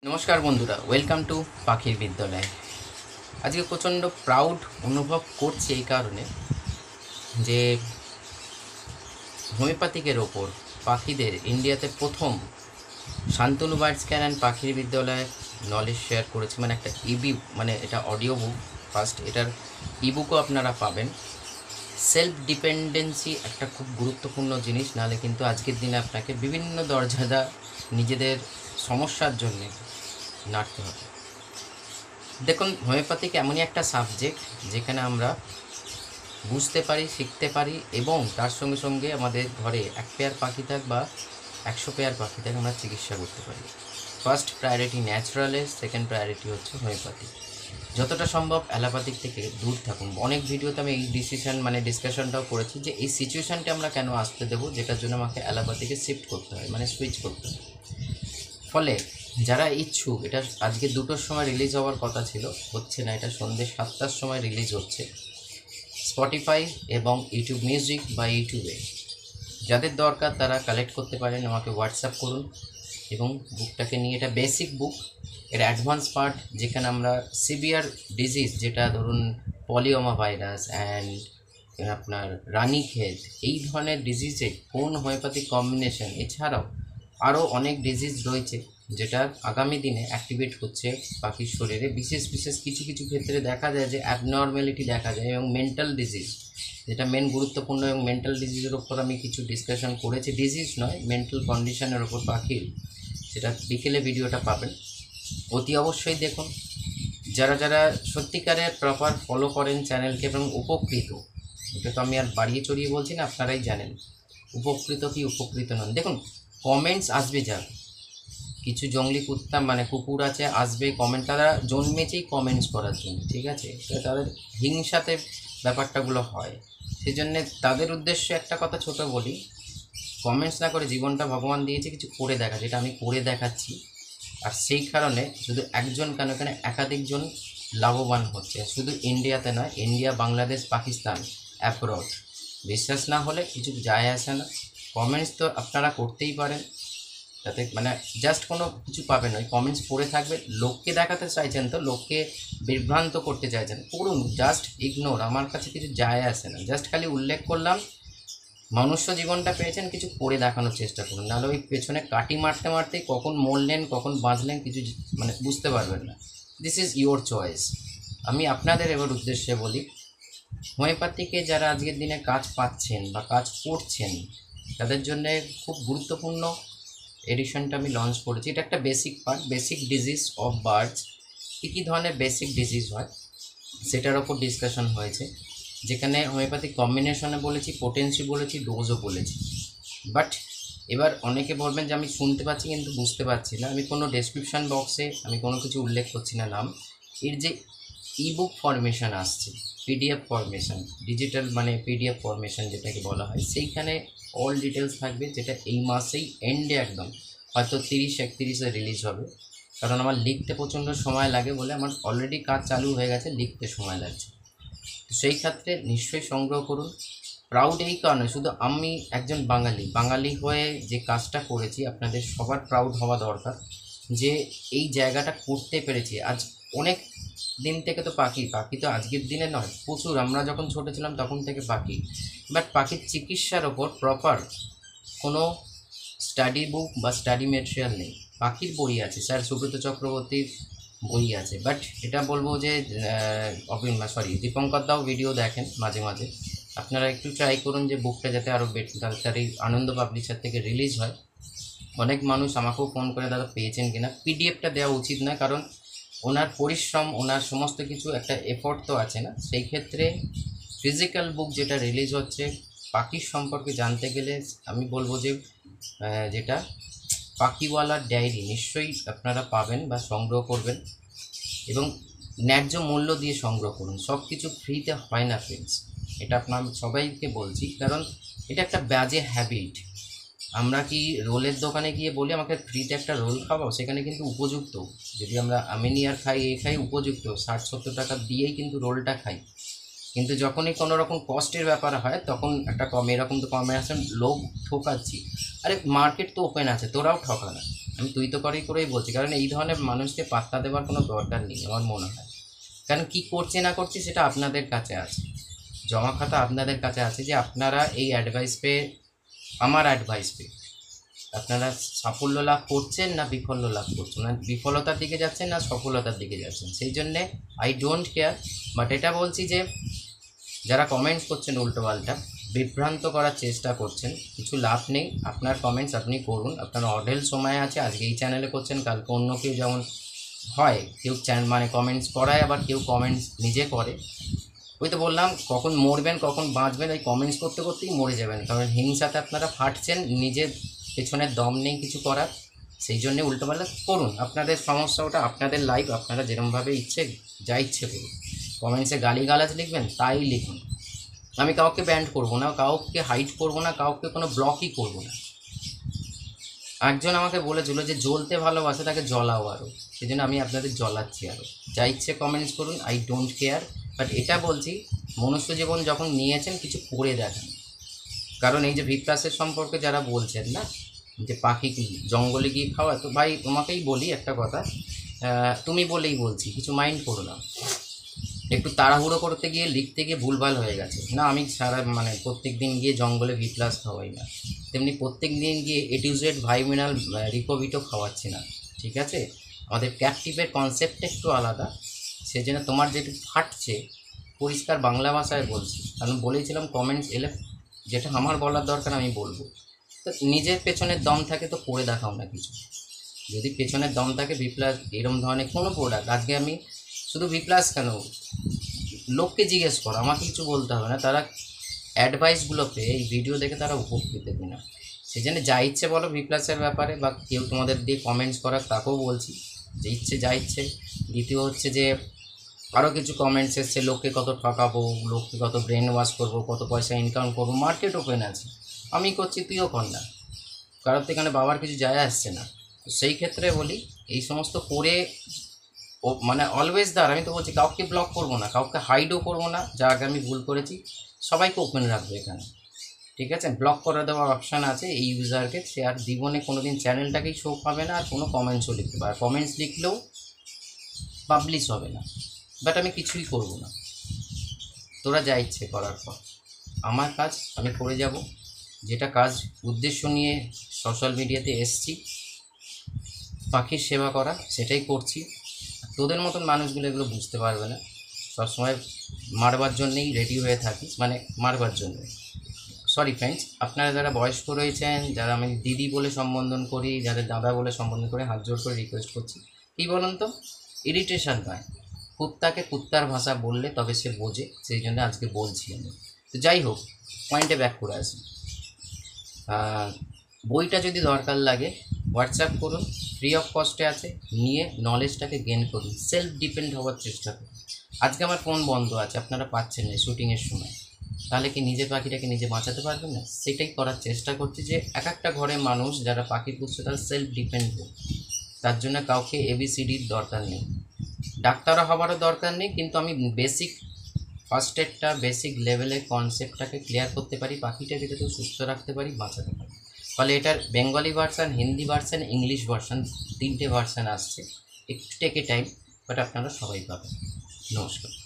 নমস্কার বন্ধুরা, welcome to পাখির বিদ্যালয়। আজকে প্রচণ্ড প্রাউড অনুভব করছি এই কারণে যে হোমিওপ্যাথিকের ওপর পাখিদের ইন্ডিয়াতে প্রথম শান্তনু বার্ডস ক্যান অ্যান্ড পাখির বিদ্যালয় নলেজ শেয়ার করেছে। মানে একটা মানে এটা অডিও বুক ফার্স্ট, এটার ইবুকও আপনারা পাবেন। সেলফ ডিপেন্ডেন্সি একটা খুব গুরুত্বপূর্ণ জিনিস, নাহলে কিন্তু আজকের দিনে আপনাকে বিভিন্ন দরজাদা নিজেদের সমস্যার জন্যে নাড়তে হবে। দেখুন, হোমিওপ্যাথিক এমনই একটা সাবজেক্ট যেখানে আমরা বুঝতে পারি, শিখতে পারি এবং তার সঙ্গে সঙ্গে আমাদের ঘরে 1 পেয়ার পাখি থাক বা 100 পেয়ার পাখি থাক, আমরা চিকিৎসা করতে পারি। ফার্স্ট প্রায়োরিটি ন্যাচারালের, সেকেন্ড প্রায়োরিটি হচ্ছে হোমিওপ্যাথি। যতটা সম্ভব অ্যালোপ্যাথিক থেকে দূর থাকুন। অনেক ভিডিওতে আমি এই ডিসকাশনটাও করেছি যে এই সিচুয়েশানটা আমরা কেন আসতে দেবো, যেটার জন্য আমাকে অ্যালোপ্যাথিকে শিফট করতে হয়, মানে সুইচ করতে হয়। ফলে যারা ইচ্ছুক, এটা আজকে 2টোর সময় রিলিজ হওয়ার কথা ছিল, হচ্ছে না, এটা সন্ধ্যে 7টার সময় রিলিজ হচ্ছে স্পটিফাই এবং ইউটিউব মিউজিক বা ইউটিউবে। যাদের দরকার তারা কালেক্ট করতে পারেন, আমাকে হোয়াটসঅ্যাপ করুন এবং বুকটাকে নিয়ে, এটা বেসিক বুক, এর অ্যাডভান্স পার্ট যেখানে আমরা সিভিয়ার ডিজিজ, যেটা ধরুন পলিওমা ভাইরাস অ্যান্ড আপনার রানীক্ষেত, এই ধরনের ডিজিজে কোন হোমিওপ্যাথিক কম্বিনেশন, এছাড়াও আরও অনেক ডিজিজ রয়েছে যেটা আগামী দিনে অ্যাক্টিভেট হচ্ছে পাখির শরীরে। বিশেষ কিছু কিছু ক্ষেত্রে দেখা যায় যে অ্যাবনর্ম্যালিটি দেখা যায়, এবং মেন্টাল ডিজিজ যেটা মেন গুরুত্বপূর্ণ, এবং মেন্টাল ডিজিজের ওপর আমি কিছু ডিসকাশন করেছি, ডিজিজ নয় মেন্টাল কন্ডিশনের ওপর পাখির, সেটা বিকেলে ভিডিওটা পাবেন, অতি অবশ্যই দেখুন। যারা যারা সত্যিকারের প্রপার ফলো করেন চ্যানেলকে এবং উপকৃত, এটা তো আমি আর বাড়িয়ে চড়িয়ে বলছি না, আপনারাই জানেন উপকৃত কি উপকৃত নন। দেখুন, কমেন্টস আসবে, যা কিছু জঙ্গলি কুত্তা মানে কুকুর আছে, আসবে কমেন্ট, তারা জন্মেছেই কমেন্টস করার জন্য, ঠিক আছে, তো তাদের হিংসাতে ব্যাপারটাগুলো হয়। সেই জন্যে তাদের উদ্দেশ্যে একটা কথা ছোট বলি, কমেন্টস না করে জীবনটা ভগবান দিয়েছে কিছু করে দেখা, যেটা আমি করে দেখাচ্ছি। আর সেই কারণে শুধু একজন কেন, এখানে একাধিকজন লাভবান হচ্ছে, শুধু ইন্ডিয়াতে নয়, ইন্ডিয়া, বাংলাদেশ, পাকিস্তান, অ্যাব্রড। বিশ্বাস না হলে কিছু যায় আসে না, কমেন্টস তো আপনারা করতেই পারেন, যাতে মানে জাস্ট কোনো কিছু পাবেন, ওই কমেন্টস পড়ে থাকবে, লোককে দেখাতে চাইছেন তো, লোককে বিভ্রান্ত করতে চাইছেন, করুন, জাস্ট ইগনোর, আমার কাছে কিছু যায় আসে না, জাস্ট খালি উল্লেখ করলাম মনুষ্য জীবনটা পেয়েছেন, কিছু করে দেখানোর চেষ্টা করুন, নাহলে ওই পেছনে কাটি মারতে মারতে কখন মরলেন কখন বাঁচলেন কিছু মানে বুঝতে পারবেন না। This is your choice. আমি আপনাদের এবার উদ্দেশ্যে বলি, হোমিওপ্যাথিকে যারা আজকের দিনে কাজ পাচ্ছেন বা কাজ করছেন, তাদের জন্য খুব গুরুত্বপূর্ণ এডিশনটা আমি লঞ্চ করেছি। এটা একটা basic part, basic disease of birds, কী কী ধরনের বেসিক ডিজিজ হয় সেটার ওপর ডিসকাশন হয়েছে, যেখানে হোমিওপ্যাথিক কম্বিনেশনে বলেছি, পোটেন্সি বলেছি, ডোজও বলেছি। বাট এবার অনেকে বলবেন যে আমি শুনতে পাচ্ছি কিন্তু বুঝতে পারছি না, আমি কোনো ডেসক্রিপশান বক্সে আমি কোনো কিছু উল্লেখ করছি না নাম, এর যে ইবুক ফরমেশান আসছে, পিডিএফ ফরমেশান, ডিজিটাল মানে পিডিএফ ফরমেশান যেটাকে বলা হয়, সেইখানে অল ডিটেলস থাকবে, যেটা এই মাসেই এন্ডে একদম হয়তো 30-31-এ রিলিজ হবে। কারণ আমার লিখতে প্রচণ্ড সময় লাগে বলে, আমার অলরেডি কাজ চালু হয়ে গেছে, লিখতে সময় লাগছে। তো সেই ক্ষেত্রে নিশ্চয়ই সংগ্রহ করুন। প্রাউড এই কারণে, শুধু আমি একজন বাঙালি হয়ে যে কাজটা করেছি, আপনাদের সবার প্রাউড হওয়া দরকার যে এই জায়গাটা করতে পেরেছি। আজ অনেক দিন থেকে তো পাখি তো আজকের দিনে নয়, প্রচুর, আমরা যখন ছোটো ছিলাম তখন থেকে পাখি, বাট পাখির চিকিৎসার ওপর প্রপার কোনো স্টাডি বুক বা স্টাডি মেটেরিয়াল নেই। পাখির বই আছে, স্যার সুব্রত চক্রবর্তীর বই আছে, বাট এটা বলবো যে দীপঙ্কর দাও ভিডিও দেখেন মাঝে মাঝে, আপনারা একটু ট্রাই করুন যে বুকটা যাতে আরও তাড়াতাড়ি আনন্দ পাবলিশার থেকে রিলিজ হয়। অনেক মানুষ আমাকেও ফোন করে দাদা পেয়েছেন কিনা, পিডিএফটা দেওয়া উচিত নয়, কারণ ওনার পরিশ্রম, ওনার সমস্ত কিছু একটা এফোর্ট তো আছে না, সেই ক্ষেত্রে ফিজিক্যাল বুক যেটা রিলিজ হচ্ছে পাখির সম্পর্কে জানতে গেলে আমি বলবো যে যেটা পাখিওয়ালার ডায়েরি নিশ্চয়ই আপনারা পাবেন বা সংগ্রহ করবেন, এবং ন্যায্য মূল্য দিয়ে সংগ্রহ করুন। সব কিছু ফ্রিতে হয় না ফ্রেন্ডস, এটা আপনার সবাইকে বলছি, কারণ এটা একটা বাজে হ্যাবিট। আমরা কি রোলের দোকানে গিয়ে বলি আমাকে ফ্রিতে একটা রোল খাওয়াও, সেখানে কিন্তু উপযুক্ত, যদি আমরা আমিনিয়ার খাই, খাই উপযুক্ত 60-70 টাকা দিয়েই কিন্তু রোলটা খাই। কিন্তু যখনই কোনো রকম কস্টের ব্যাপার হয় তখন একটা এরকম তো কম্বিনেশন লোক ঠকাচ্ছি। আরে মার্কেট তো ওপেন আছে, তোরাও ঠকা না। আমি তুই তো করেই বলছি, কারণ এই ধরনের মানুষকে পাত্তা দেওয়ার কোনো দরকার নেই আমার মনে হয়। কারণ কী করছে না করছে সেটা আপনাদের কাছে আছে, জমা খাতা আপনাদের কাছে আছে, যে আপনারা এই অ্যাডভাইস পেয়ে, আমার অ্যাডভাইস পেয়ে আপনারা সাফল্য লাভ করছেন না বিফল্য লাভ করছেন, না বিফলতার দিকে যাচ্ছেন না সফলতার দিকে যাচ্ছেন। সেই জন্যে আই ডোন্ট কেয়ার। বাট এটা বলছি যে যারা কমেন্টস করছেন উল্টোপাল্টা, বিভ্রান্ত করার চেষ্টা করছেন, কিছু লাভ নেই। আপনার কমেন্টস আপনি করুন, আপনার অঢেল সময় আছে। আজকে এই চ্যানেলে করছেন, কালকে অন্য কেউ, যেমন হয় কেউ মানে কমেন্টস করায়, আবার কেউ কমেন্টস নিজে করে। ওই তো বললাম, কখন মরবেন কখন বাঁচবেন ওই কমেন্টস করতে করতেই মরে যাবেন, কারণ হিংসাতে আপনারা ফাটছেন, নিজের পেছনের দম নেই কিছু করার। সেই জন্যে উল্টোপাল্টা করুন, আপনাদের সমস্যা, ওটা আপনাদের লাইফ, আপনারা যেরকমভাবে ইচ্ছে যা ইচ্ছে করুন। কমেন্টসে গালিগালাজ লিখবেন তাই লিখুন, আমি কাউকে ব্যান্ড করবো না, কাউকে হাইড করবো না, কাউকে কোনো ব্লকই করবো না। একজন আমাকে বলেছিল যে জ্বলতে ভালোবাসে তাকে জ্বলাও আরও, সেই জন্য আমি আপনাদের জ্বলাচ্ছি আরও। যা ইচ্ছে কমেন্টস করুন, আই ডোন্ট কেয়ার। বাট এটা বলছি, মনুষ্য জীবন যখন নিয়েছেন কিছু করে দেখান। কারণ এই যে ভিপ্রাসের সম্পর্কে যারা বলছেন না, যে পাখি জঙ্গলে গিয়ে খাওয়া, তো ভাই তোমাকেই বলি একটা কথা, তুমি বলেই বলছি, কিছু মাইন্ড করো না। একটু তাড়াহুড়ো করতে গিয়ে লিখতে গিয়ে ভুলভাল হয়ে গেছে না। আমি সারা প্রত্যেক দিন গিয়ে জঙ্গলে ভি প্লাস খাওয়াই না, তেমনি প্রত্যেক দিন গিয়ে এটিউজেড ভাইমিনাল রিকোভিটও খাওয়াচ্ছি না, ঠিক আছে? আমাদের ক্যাপটিভের কনসেপ্টটা একটু আলাদা। সেই জন্য তোমার যেটু ফাটছে, পরিষ্কার বাংলা ভাষায় বলছি, কারণ বলেছিলাম কমেন্টস এলে যেটা আমার বলার দরকার আমি বলবো। তো নিজের পেছনের দম থাকে তো করে দেখাও না কিছু। যদি পেছনের দম থাকে ভি প্লাস এরম ধরনের কোনো প্রোডাক্ট, আজকে আমি শুধু ভি প্লাস কেন, লোককে জিজ্ঞেস করো, আমাকে কিছু বলতে হবে না, তারা অ্যাডভাইসগুলো পেয়ে এই ভিডিও দেখে তারা উপকৃত কিনা। সেই জন্য যা ইচ্ছে বলো ভি প্লাসের ব্যাপারে, বা কেউ তোমাদের দিয়ে কমেন্টস করার তাকেও বলছি যে ইচ্ছে যা ইচ্ছে। দ্বিতীয় হচ্ছে যে আরও কিছু কমেন্টস এসছে, লোককে কত ঠকাবো, লোককে কত ব্রেন ওয়াশ করবো, কত পয়সা ইনকাম করবো, মার্কেট ওপেন আছে, আমি করছি তুইও কর না, কারোর তো এখানে বাবার কিছু যায় আসছে না। তো সেই ক্ষেত্রে বলি, এই সমস্ত করে ও অলওয়েজ আমি তো বলছি কাউকে ব্লক করবো না, কাউকে হাইডও করবো না, যা আগে আমি ভুল করেছি সবাইকে ওপেন রাখবো এখানে, ঠিক আছে? ব্লক করে দেওয়ার অপশান আছে এই ইউজারকে, সে আর জীবনে কোনো দিন চ্যানেলটাকেই শো পাবে না, আর কোনো কমেন্টসও লিখতে পারে, কমেন্টস লিখলেও পাবলিশ হবে না। বাট আমি কিছুই করবো না, তোরা যা ইচ্ছে করার পর, আমার কাজ আমি করে যাব। যেটা কাজ উদ্দেশ্য নিয়ে সোশ্যাল মিডিয়াতে এসছি, পাখির সেবা করা, সেটাই করছি। তোদের মতন মানুষগুলো এগুলো বুঝতে পারবে না, সবসময় মারবার জন্যেই রেডি হয়ে থাকিস, মারবার জন্য। সরি ফ্রেন্ডস, আপনারা যারা বয়স্ক রয়েছেন, যারা আমি দিদি বলে সম্বোধন করি, যাদের দাদা বলে সম্বোধন করে, হাত জোর করে রিকোয়েস্ট করছি, কী বলুন তো, ইরিটেশন নয়, কুত্তাকে কুত্তার ভাষা বললে তবে সে বোঝে, সেই জন্য আজকে বলছি আমি। তো যাই হোক, পয়েন্টে ব্যাক করে আসি। বইটা যদি দরকার লাগে হোয়াটসঅ্যাপ করুন, ফ্রি অফ কস্টে আছে, নিয়ে নলেজটাকে গেন করুন, সেলফ ডিপেন্ড হওয়ার চেষ্টা করুন। আজকে আমার ফোন বন্ধ আছে, আপনারা পাচ্ছেন না শুটিংয়ের সময়, তাহলে কি নিজের পাখিটাকে নিজে বাঁচাতে পারবেন না? সেটাই করার চেষ্টা করছি, যে এক একটা ঘরে মানুষ যারা পাখি পুষছে তারা সেলফ ডিপেন্ড হোক। তার জন্য কাউকে এবিসিডির দরকার নেই, ডাক্তারও হওয়ারও দরকার নেই, কিন্তু আমি বেসিক ফার্স্ট এডটা, বেসিক লেভেলের কনসেপ্টটাকে ক্লিয়ার করতে পারি, পাখিটাকে যাতে সুস্থ রাখতে পারি, বাঁচাতে পারি। ফলে এটার Bengali version, Hindi version, English version, 3টে ভার্সান আসছে। একটু টেকে টাইম, বাট আপনারা সবাই পাবেন। নমস্কার।